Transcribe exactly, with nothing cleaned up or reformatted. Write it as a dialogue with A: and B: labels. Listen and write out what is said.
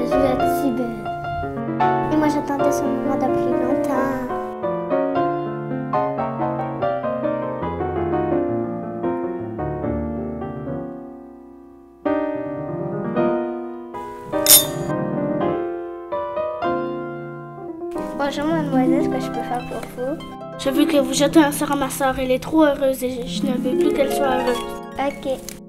A: vous êtes si belle. Et moi j'attendais ce moment depuis longtemps. Bonjour mademoiselle, est-ce que je peux faire pour vous?
B: J'ai vu que vous jetez un sort à ma soeur, elle est trop heureuse et je ne veux plus qu'elle soit heureuse.
A: Ok.